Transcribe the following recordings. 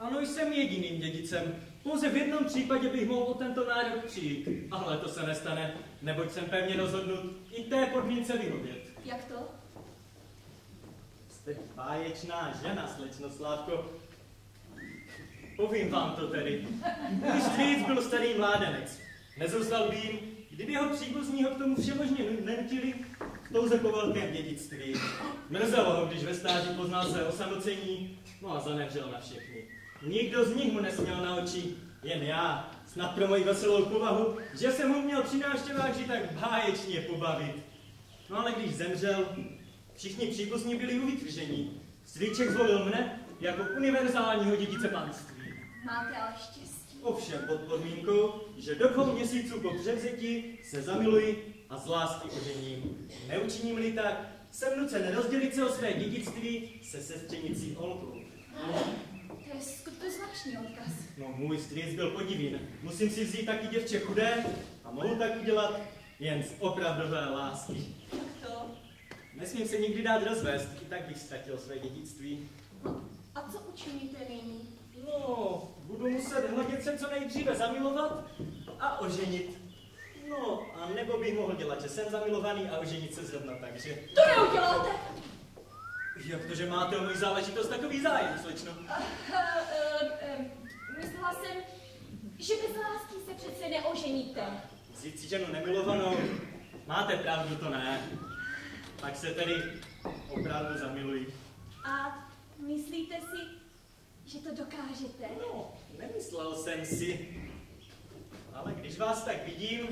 Ano, jsem jediným dědicem. Pouze v jednom případě bych mohl o tento nárok přijít. Ale to se nestane, neboť jsem pevně rozhodnut i té podmínce vyhovět. Jak to? Jste báječná žena, slečno Slávko. Povím vám to tedy. Můj strýc byl starý mládenec. Nezůstal by jim, kdyby jeho příbuzní ho k tomu všemožně nenutili, pouze po velkém dědictví. Mrzelo ho, když ve stáži poznal své osamocení, no a zanevřel na všechny. Nikdo z nich mu nesměl na oči, jen já, snad pro moji veselou povahu, že jsem mu měl při návštěvách vždy tak báječně pobavit. No ale když zemřel, všichni příbuzní byli uvytržení. Strýček zvolil mne jako univerzálního dědice panství. Máte ale štěstí. Ovšem pod podmínkou, že do 2 měsíců po převzetí se zamiluji a z lásky ožením. Neučiním-li tak, jsem nucen rozdělit se o své dědictví se sestřenicí Olkou. To je skutečně zvláštní odkaz. No, můj strýc byl podivín. Musím si vzít taky děvče chudé a mohu tak udělat jen z opravdové lásky. Jak to? Nesmím se nikdy dát rozvést, i tak bych ztratil své dědictví. A co učiníte nyní? No, budu muset hledět se co nejdříve zamilovat a oženit. No, a nebo bych mohl dělat, že jsem zamilovaný a oženit se zrovna tak, že... To neuděláte! Jak to, že máte o můj záležitost takový zájem, slečno? Myslela jsem, že bez lásky se přece neoženíte. Vzít si ženu nemilovanou? Máte pravdu, to ne. Tak se tedy opravdu zamiluji. A myslíte si, že to dokážete? No, nemyslel jsem si. Ale když vás tak vidím,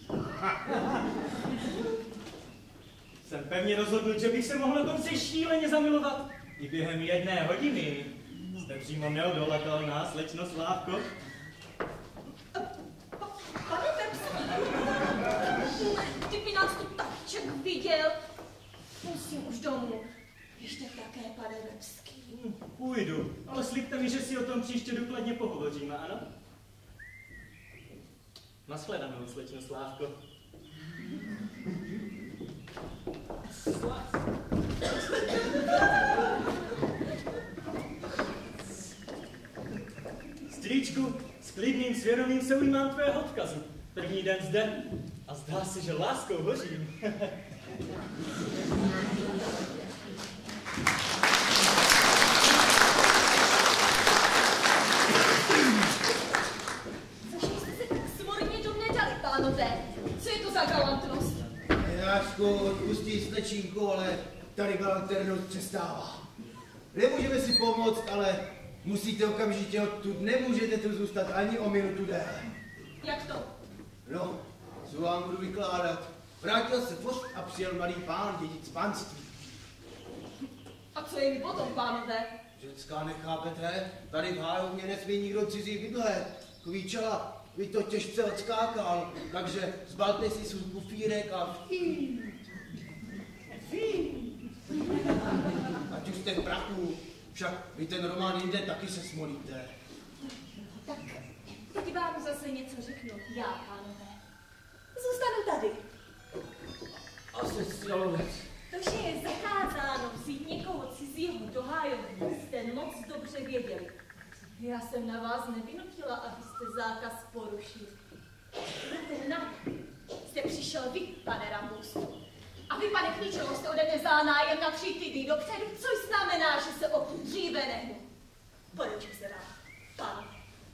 jsem pevně rozhodnut, že bych se mohl dokonce šíleně zamilovat. I během 1 hodiny. Jste přímo neodolatelná, slečno Slávko. Pane Pepsi, kdyby nás tu taček viděl, musím už domů. Ještě také, pane Webský. Půjdu, ale slibte mi, že si o tom příště důkladně pohovoříme, ano? Nashledanou, slečno Slávko. Strýčku, s klidným svědomím se ujímám tvého odkazu. První den zde a zdá se, že láskou hořím. Což jste se tak smorně do mne dali, pánové? Co je to za galantnost? Jášku, odpustí slečínku, ale tady galanternost přestává. Nemůžeme si pomoct, ale musíte okamžitě odtud, nemůžete tu zůstat ani o minutu déle. Jak to? No, co vám budu vykládat? Vrátil se pošt a přijel mladý pán, dědic panství. A co je mi potom, pánové? Ženská, nechápete? Tady v háju mě nesmí nikdo cizí bydlet. Kvíčela, by to těžce odskákal, takže zbalte si svůj kufírek a ať už jste v prachu, však vy ten Roman jinde taky se smolíte. Tak, teď vám zase něco řeknu, já, pánové. Zůstanu tady. A sestřelovec. To, že je zakázáno vzít někoho cizího do hájovny, jste moc dobře věděli. Já jsem na vás nevynutila, abyste zákaz porušili. Jste přišel vy, pane Rambustu. A vy, pane Kníčelo, jste ode mě vzal nájem na 3 týdny dopředu, což znamená, že se odtud dříve nehnu. Poručím se vám, pán.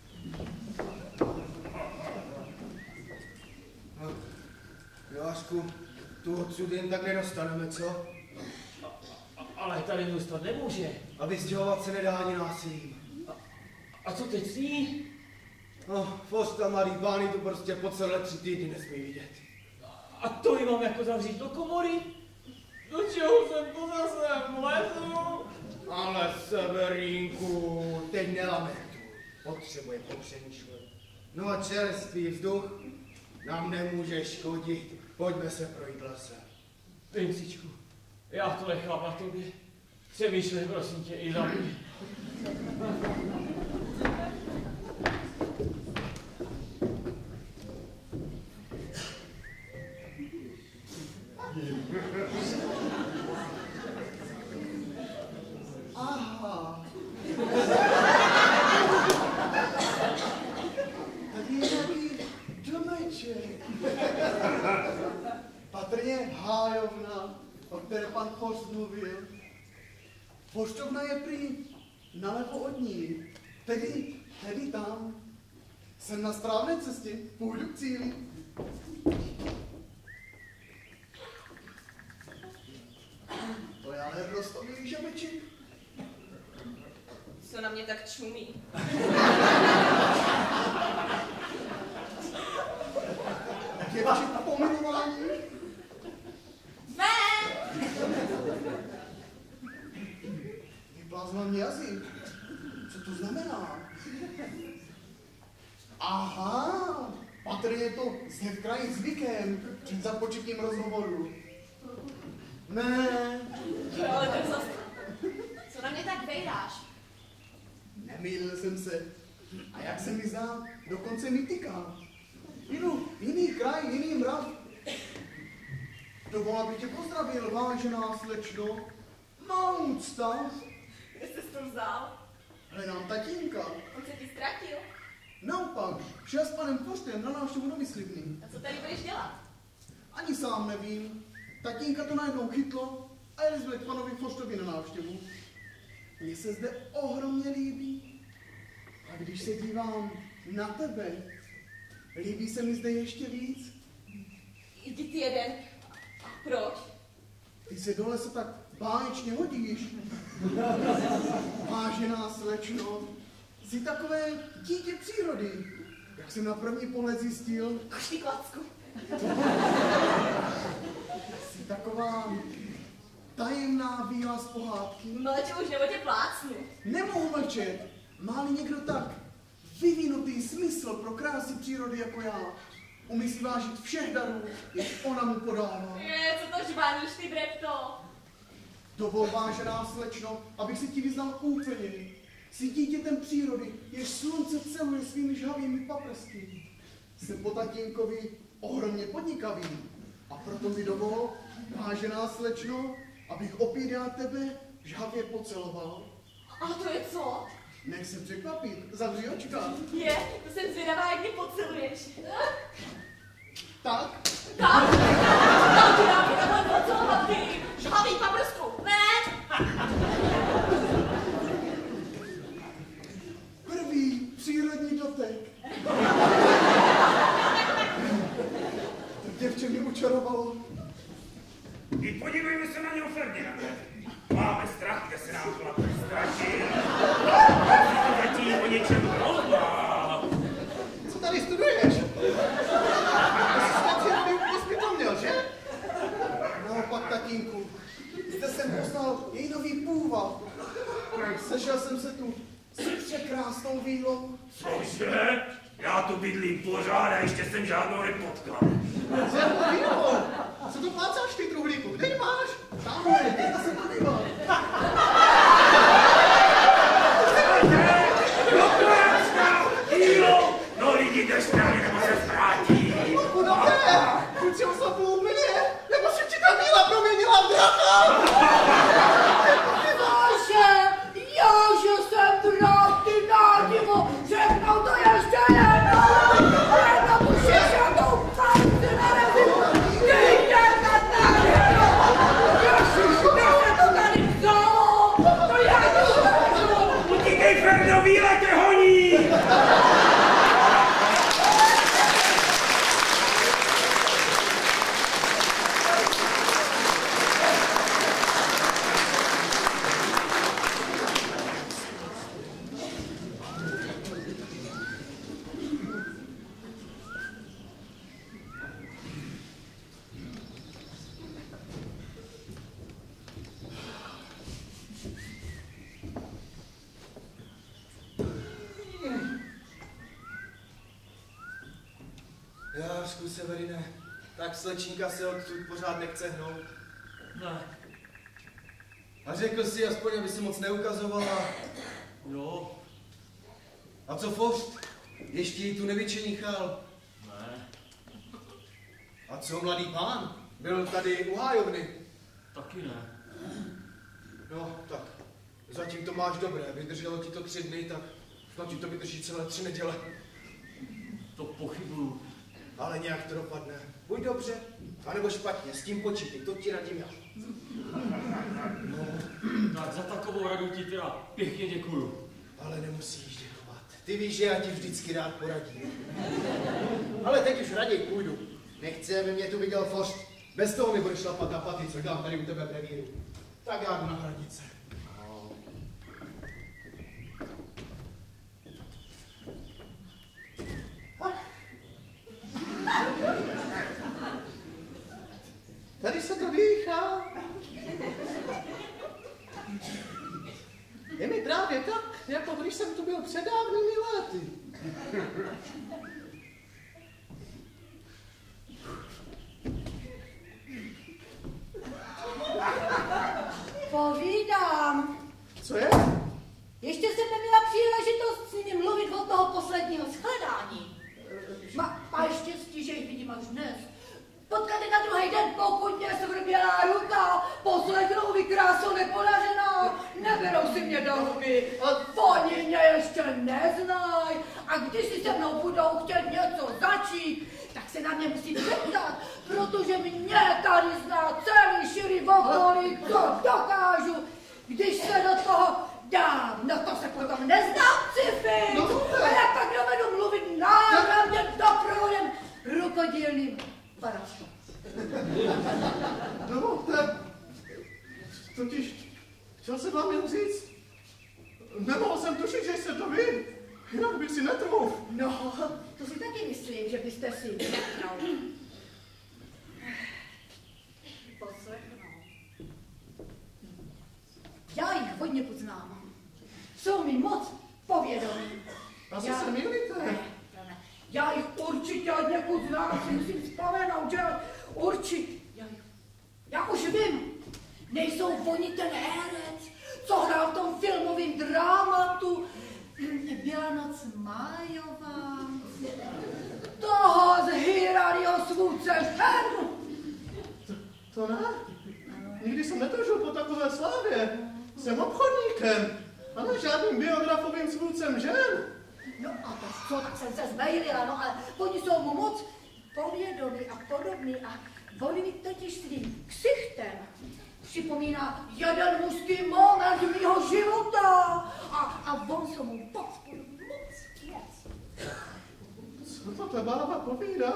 Joášku, tu odsud jen tak nedostaneme, co? Ale tady zůstat nemůže. A vystěhovat se nedá ani násilím. A co teď s ní? No, Fosta, mladý pány tu prostě po celé 3 týdny nesmí vidět. A to ji mám jako zavřít do komory? Do čeho jsem to zase vlezu? Ale Severínku, teď nelamentuj. Potřebuje popřemýšlet. No a čerstvý vzduch nám nemůže škodit. Pojďme se projít lesem. Vincičku, já to nechám na tobě. Přemýšlej, prosím tě, i za mě. Aha. patrně hájovna, o které pan Forst mluvil. Poštovna je prý nalevo od ní, tedy tam. Jsem na správné cestě, půjdu k cíli. To je ale rostomilý žabeček. Co na mě tak čumí? Děvček pomilování. Ne! Vyplázla mě jazyk. Co to znamená? Aha, patrně je to zde v kraji zvykem před započetím rozhovoru. Ne. Ale tak zase. Co na mě tak vejdáš? Nemýlil jsem se. A jak se mi zdá, dokonce mi tyká. Jdu jiný kraj, jiný mrav. Dovolal by tě pozdravil, vážená slečno. Má úcta. Kde jsi to vzal? Hledám tatínka. On se ti ztratil. Naopak, šel s panem Forstem na návštěvu do Myslivny. A co tady budeš dělat? Ani sám nevím. Tatínka to najednou chytlo a jeli jsme k panovi Forstovi na návštěvu. Mně se zde ohromně líbí. A když se dívám na tebe, líbí se mi zde ještě víc. Jdi ty jeden. A proč? Ty se do lesa tak báječně hodíš. Vážená slečno, jsi takové dítě přírody. Jak jsem na první pohled zjistil, Košný klacku. jsi taková tajemná víla z pohádky. Mleče už nebo tě plácnu. Nemohu mlčet. Má-li někdo tak vyvinutý smysl pro krásy přírody jako já, umí si vážit všech darů, jak ona mu podává. Co to žvaníš, ty brepto? Dovol, vážená slečno, abych se ti vyznal úplně. Jsi dítětem přírody, jež slunce celuje svými žhavými paprsky. Jsem po tatínkovi ohromně podnikavý. A proto mi dovol, vážená slečno, abych opět já tebe žhavě poceloval. A to je co? Nech se překvapit, zavři očka. To jsem zvědavá, jak mě poceluješ. Tak, Tak ti dám takhle pocelovat, ty žhavý paprsku. Ne! prvý přírodní dotek. To děvče mě učarovalo. I podívejme se na něho, Ferdinande. Máme strach, kde se nám chlap ztratil. Zatím o něčem rozbá. Co tady studuješ? Jsi snad měl, že? Naopak, tatínku. Zde jsem poznal její nový půvab. Sešel jsem se tu s překrásnou vílou. Cože? Já tu bydlím pořád a ještě jsem žádnou nepotkal. Zjadnou vílou? Co to plácáš, ty truhlíku? Kde ji máš? Tamhle, jděte se podívat. No lidi, jdeš tady, nebo se zvrátí. Dobré, kluci oslabil úplně, nebo se ti ta víla proměnila v draka? Že jsem drak, ty nádivo, řeknou to ještě jednou! Jedna tu šišatou pánci narazím, ty jedna nádivo! Ježiš, kde se to tady vzalo? To já ti řeknu! Utíkej, Ferdo, víla tě honí! Jářku, Severine, tak slečníka se odtud pořád nechce hnout. Ne. A řekl si aspoň, aby si moc neukazovala. Jo. A co Forst? Ještě jí tu nevyčenichal. Ne. A co mladý pán? Byl tady u hájovny. Taky ne. No, tak. Zatím to máš dobré. Vydrželo ti to 3 dny, tak snad ti to vydrží celé 3 neděle. To pochybuju. Ale nějak to dopadne. Buď dobře anebo špatně, s tím počítej, to ti radím já. No, tak za takovou radu ti teda pěkně děkuju. Ale nemusíš děkovat. Ty víš, že já ti vždycky rád poradím. Ale teď už raději půjdu. Nechci, aby mě tu viděl Forst. Bez toho mi budeš šlapat na paty, co dělám tady u tebe v revíru. Tak já jdu na hranice. Tady se to dýchá. Je mi právě tak, jako když jsem tu byl před dávnými lety. Povídám. Co je? Ještě jsem neměla příležitost s nimi mluvit od toho posledního shledání. Máš štěstí, že jich vidím až dnes. Potkat je na druhý den, pokud mě svrbělá ruka, poslechnou mi krásu nepodařená, neberou si mě do huby. Oni mě ještě neznají a když si se mnou budou chtět něco začít, tak se na mě musí zeptat, protože mě tady zná celý širý okolí, co dokážu. Když se do toho dám, no to se potom neznám cify. A jak tak dovedu mluvit náramně doprovodem rukodílným Paraška. No, tak... Totiž... Chtěl jsem vám jen říct... Nemohl jsem tušit, že jste to vy. Jinak bych si netrouf. No, to si taky myslím, že byste si netrou. Poslechnou. Já jich hodně poznám. Jsou mi moc povědomí. Asi se mýlíte. Já jich určitě od někud znám, si musím vzpomenout, že určitě. Já už vím, nejsou oni ten herec, co hrál v tom filmovém drámatu Byla noc májová. Toho z Hirariho svůdce žen. To ne? Nikdy jsem netoužil po takové slávě. Jsem obchodníkem, ale žádným biografovým svůdcem žen. No a to co, tak jsem se zmejlila, no ale oni jsou mu moc povědomí a podobný a oni mi totiž svým ksichtem připomíná jeden mužský moment mýho života a on se mu moc Co to ta bába povídá?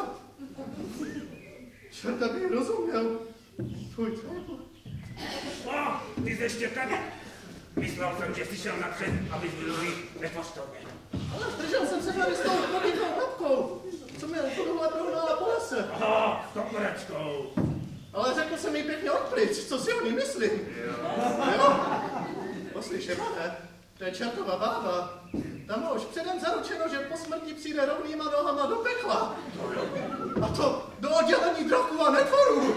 Čerta bych rozuměl. Tvůj trébu. Ty jsi ještě tady. Myslel jsem, že jsi šel napřed, abys byl ve Foštově. Ale držel jsem se tady s tou podivnou babkou, co mě podobla prohnala po lese. Aha, s toporečkou. Ale řekl jsem jí pěkně odpryč, co si o ní myslím. Jo? Poslyšela, ne? To je čertova bába. Tam už předem zaručeno, že po smrti přijde rovnýma nohama do pekla. A to do oddělení draků a netvorů.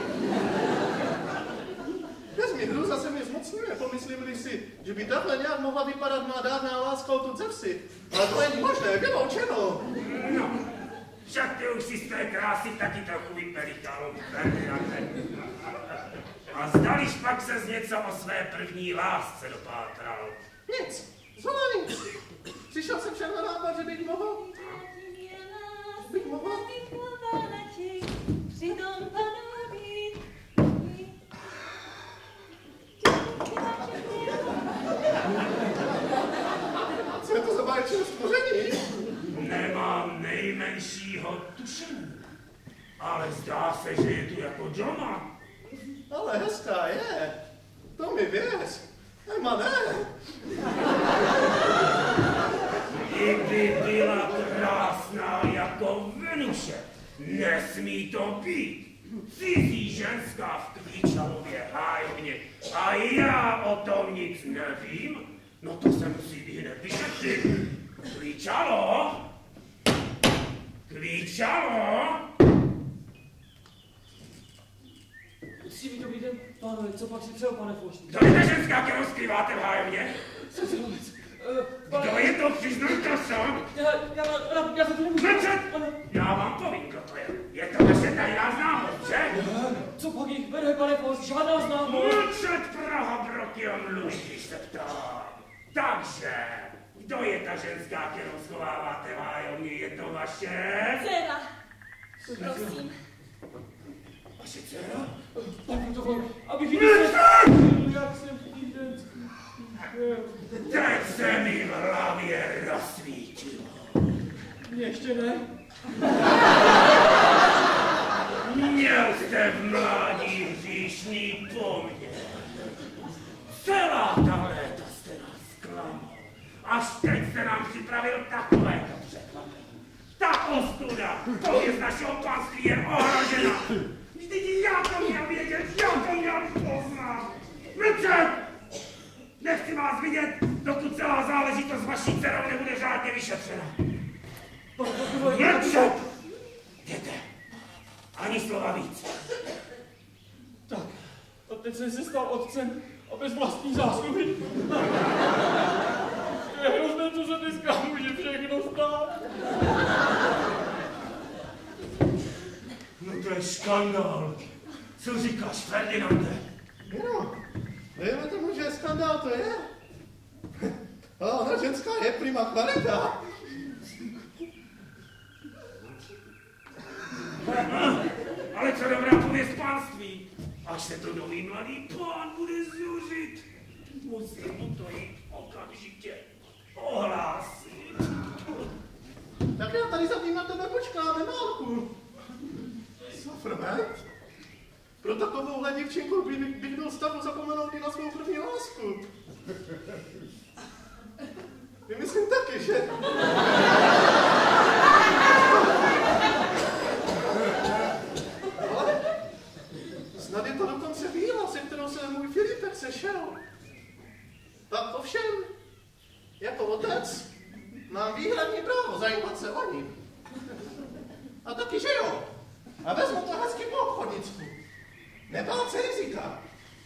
Bez mi hruza se mi zmocňuje, pomyslím-li si, že by takhle nějak mohla vypadat má dávná láska o tu Zevsi. Ale to není možné, vyloučeno. No, však ty už si z té krásy taky trochu vypelikalo, Ferdinande. A zdališ pak ses něco o své první lásce dopátral? Nic, zvolá nic. Přišel jsem však na nápad, že bych mohl. Bych mohl. Co je to za báječné stvoření? Nemám nejmenšího tušení, ale zdá se, že je tu jako doma. Ale hezká je. To mi věř. Ema ne. Kdyby byla krásná jako Venuše, nesmí to být. Cizí ženská v Klíčalově hájovně a já o tom nic nevím, no to se musí ihned vyšetřit. Klíčalo? Klíčalo? Uctivý dobrý den, pánové, co pak si přeju, pane Foštu? Kdo je ta ženská, kterou skrýváte v hájovně? Srdcilovec. Kdo je to, přiznejte se? Já se to nemůžu... Mlčet! Já vám povím, kdo to je. Je to naše tajná známost, že? Co pak jich vede, pane Fost, žádná známost. Mlčet, Praha, broti, a mluví, když se ptám. Takže, kdo je ta ženská, kterou schováváte v hájovně? Je to vaše? Dcera, prosím. Vaše dcera? Tak to bylo, abych ji jak jsem týden. Teď se mi v hlavě rozsvítilo. Ještě ne. Měl jste v mládí hříšný poměr. Celá ta léta jste nás zklamal. Až teď se nám připravil takovéto překlad. Ta ostuda, pověst našeho panství je ohrožena. Vždyť já to měl vědět, já to měl poznat. Mlčet! Nechci vás vidět, dokud celá záležitost s vaší dcerou nebude řádně vyšetřena. Mlčet! Jděte. Ani slova víc. Tak, a teď jsem se stal otcem a bez vlastní zásluhy. To je hrozné, co se dneska může všechno stát. No to je škandál. Co říkáš, Ferdinande? No, dejme tomu, že skandál to je. Ale ona ženská je prima kvalita. Ale co dobrá pověst panství. Až se to nový mladý pán bude zuřit, musím mu to jít okamžitě ohlásit. Tak já tady za tím na tebe počkám, nemálku. Safrment? Pro takovouhle děvčinku bych byl stavu zapomenout i na svou první lásku. Myslím taky, že? Ale snad je to dokonce víla, se kterou se můj Filipek sešel. Tak ovšem, jako otec, mám výhradní právo zajímat se o ní. A taky, že jo. A vezmu to hezky po obchodnicku. Nebát se rizika.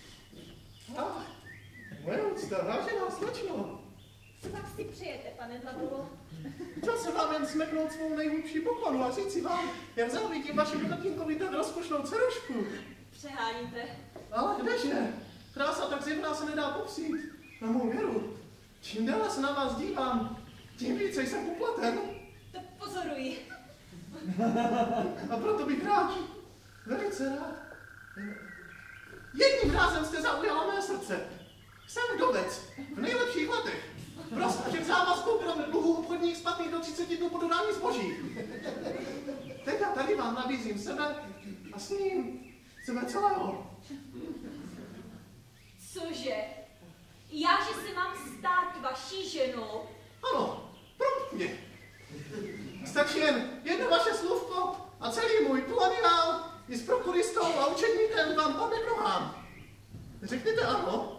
Moje úcta, vážená slečno. Co tak si přejete, pane Dlabolo? Chtěl jsem vám jen smeknout svou nejhlubší poklonu a říci vám, jak závidím vašemu tatínkovi tak rozkošnou dcerušku. Přeháníte. Ale kdeže? Krása tak zjevná se nedá popsít. Na mou věru. Čím déle se na vás dívám, tím více jsem popleten. To pozoruji. A proto bych rád, velice rád. Jedním rázem jste zaujala mé srdce. Jsem vdovec, v nejlepších letech. Prostě všech závazků kromě dluhů obchodních splatných do 30 dnů po dodání zboží. Teď já tady vám nabízím sebe a s ním sebe celého. Cože? Já, že se mám stát vaší ženou? Ano, promptně. Stačí jen jedno vaše slůvko a celý můj planinál i s prokuristou a učedníkem vám padne k nohám. Řekněte ano?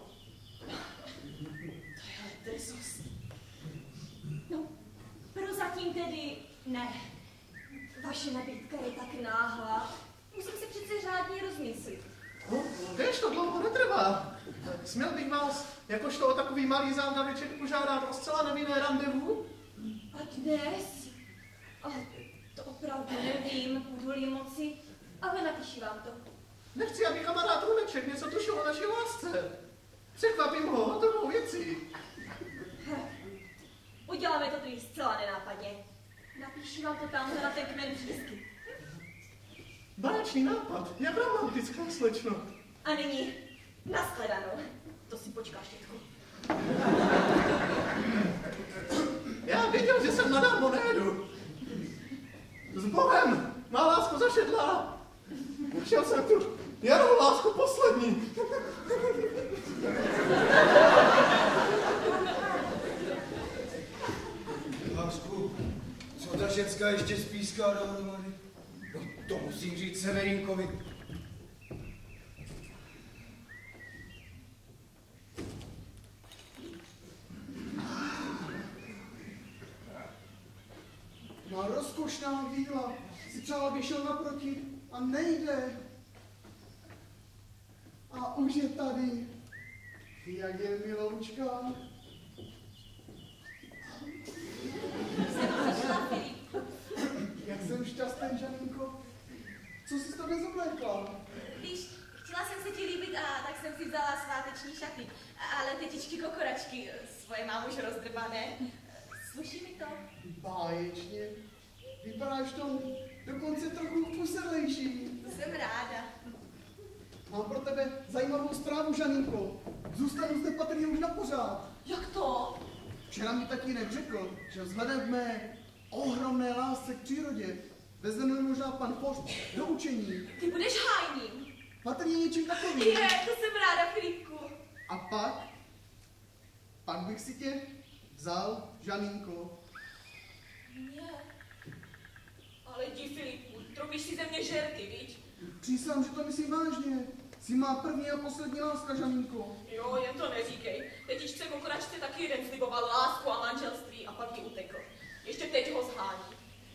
To je drzost. No, prozatím tedy ne. Vaše nabídka je tak náhlá. Musím se přece řádně rozmyslit. No, kež to dlouho netrvá. Směl bych vás, jakožto o takový malý zámdaviček, požádat o zcela nevinné randevu? A dnes? To opravdu nevím, budu-li moci, ale napíši vám to. Nechci, aby kamarád Runeček něco tušil o naší lásce. Překvapím ho hotovou věcí. Uděláme to tedy zcela nenápadně. Napíši vám to tam na ten kmen přísky. Báječný nápad, jak romantická slečno. A nyní, nashledanou. To si počkáš, dětku. Já věděl, že jsem nadámo nejedu. S Bohem, má lásko zašedlá. Našel jsem tu jarou lásku poslední. Lásku, co ta ženská ještě spíská dohromady? No to musím říct Severinkovi. Má rozkošná víla, si přál, aby šel naproti a nejde. A už je tady. Jak je miloučka. Jak jsem šťastný, Žaninko. Co jsi to dnes oblekla? Víš, chtěla jsem se ti líbit a tak jsem si vzala sváteční šaty. Ale tetičky kokoračky svoje mám už rozdrbané. Sluší mi to? Báječně. Vypadáš to dokonce trochu posedlejší. To jsem ráda. ano, Žaninko. Zůstanu zde patrně už na pořád. Jak to? Včera mi tatínek řekl, že vzhledem k mé ohromné lásce k přírodě vezme mě možná pan Forst do učení. Ty budeš hájním. Patrně něčím takovým. Je, to jsem ráda, Filipku. A pak bych si tě vzal, Žaninko. Ne. Ale jdi, Filipku, trobíš si ze mě žerty, viď? Přísahám, že to myslím vážně. Jsi má první a poslední láska, Žaninko. Jo, jen to neříkej. Tetičce Kokoračce taky jeden sliboval lásku a manželství a pak ji utekl. Ještě teď ho zhání.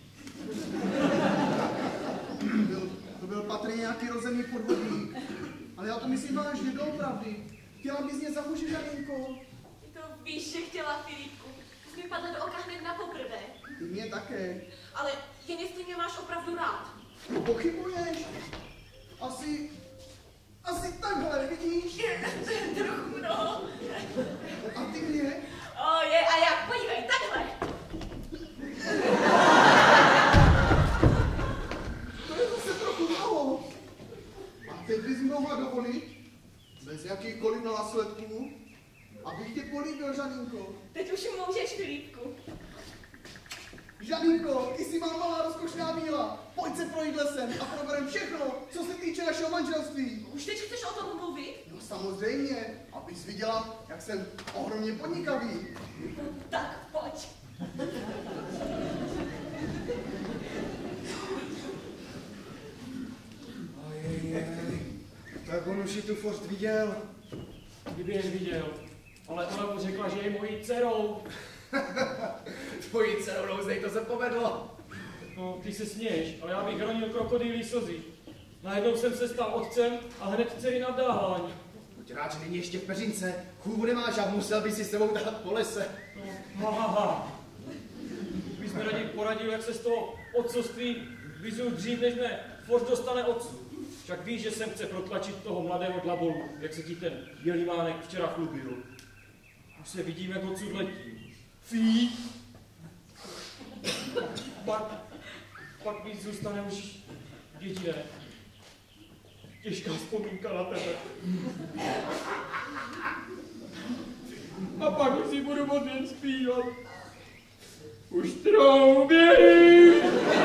To byl patrně nějaký rozený podvodník. Ale já to myslím vážně, doopravdy. Chtěla bys mě za muže, Žaninko? Ty to víš, že chtěla, Filipku. Jsi mi padla do oka hned na poprvé. Ty mě také. Ale jen jestli mě máš opravdu rád. Pochybuješ? Asi takhle, vidíš? Trochu, no. A ty mě? A jak? Podívej, takhle. To je zase trochu málo. A teď bys mohla dovolit, bez jakýchkoliv následků, abych tě políbil, Žaninko. Teď už můžeš, Filipku. Žaninko, ty jsi má malá rozkošná víla. Pojď se projít lesem a proberem všechno, co se týče našeho manželství. Už teď chceš o tom mluvit? No samozřejmě, abys viděla, jak jsem ohromně podnikavý. Tak, pojď. Tak on už ji tu Forst viděl. Kdyby jen viděl. Ale ona mu řekla, že je mojí dcerou. Tvojí dcerou Rouzej, to se povedlo. No, ty se směješ, ale já bych hronil krokodýlí slzy. Najednou jsem se stal otcem a hned dcery nadávání. Buď rád, že není ještě v peřince. Chůvu nemáš a musel by si s tebou dát po lese. No, Bys mi raději poradil, jak se z toho otcovství vyzul dřív, než mě Forst dostane otců. Však víš, že sem chce protlačit toho mladého dlabolu, jak se ti ten Jelimánek včera chlubil. Už se vidím, jak odsud letí. Fí! Pak víc zůstane už jediné. Těžká vzpomínka na tebe. A pak už si budu moc jen zpívat. Už troubějí!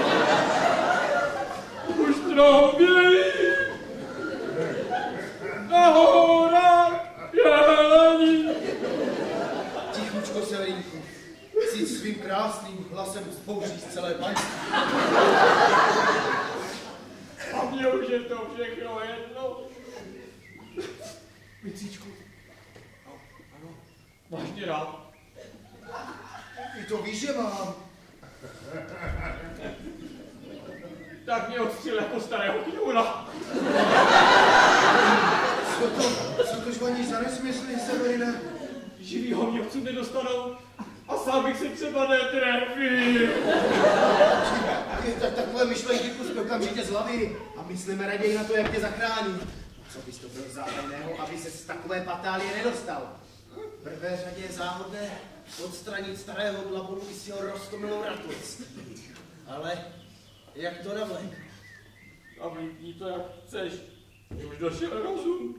Už troubějí! Na horách jelení! Tichučko, Severínku. Si svým krásným hlasem vzpouříš celé panství. A mně už je to všechno jedno. Micíčku. Ano. Máš mě rád? Ty to víš, že mám. Tak mě odstřel jako starého kňůra. Co to žvaníš za nesmysly, Severine? Živýho mě odsud nedostanou a sám bych se třeba netrefil. Tak takové myšlenky pusťme okamžitě z hlavy a myslíme raději na to, jak tě zachrání. Co bys to byl záhadného, aby se z takové patálie nedostal? V prvé řadě je záhodné odstranit starého dlabolu i s jeho roztomilou ratlic. Ale jak to navlek? A vlíkni to, jak chceš. Mě už došel rozum.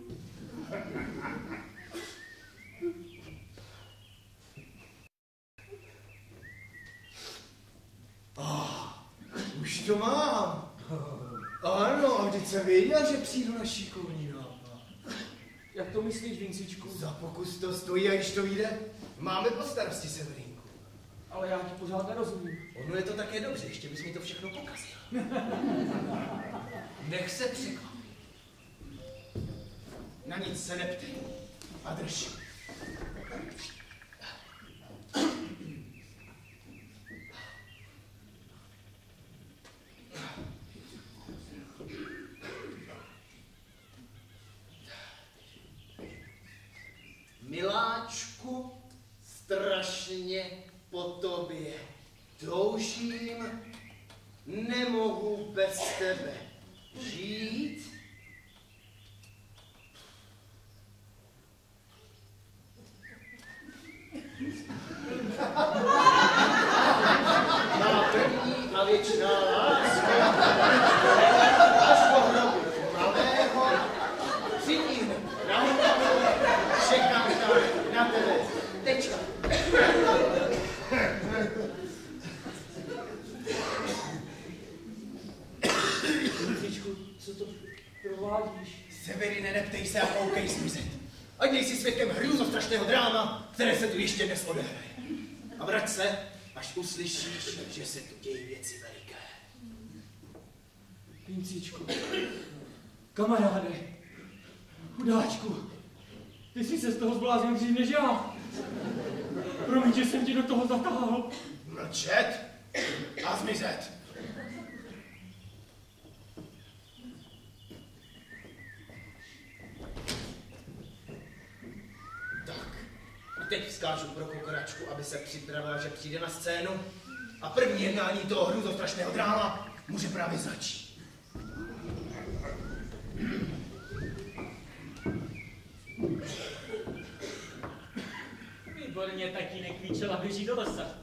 Už to mám. Ano, a vždyť jsem věděl, že přijdu na šikovný nápad. Jak to myslíš, Vincičku? Za pokus to stojí a když to vyjde, máme po starosti, Severínku. Ale já ti pořád nerozumím. Ono je to také dobře, ještě bys mi to všechno pokazil. Nech se překvapit. Na nic se neptej. A drž. Miláčku, strašně po tobě toužím, nemohu bez tebe žít. Má první a věčná láska, až po hrobu pravého, přijím na Co to provádíš? Severine, neptej se a koukej zmizet. Ať nejsi svědkem hrůzostrašného dráma, které se tu ještě dnes odehraje. A vrať se, až uslyšíš, že se tu dějí věci veliké. Pincíčku, kamaráde, chudáčku, ty jsi se z toho zbláznil dřív než já. Promiň, že jsem ti do toho zatáhl. Mlčet a zmizet. Tak, a teď vzkážu pro kukračku, aby se připravila, že přijde na scénu a první jednání toho hrůzostrašného dráma může právě začít. Výborně, tatínek kvíčela běží do lesa.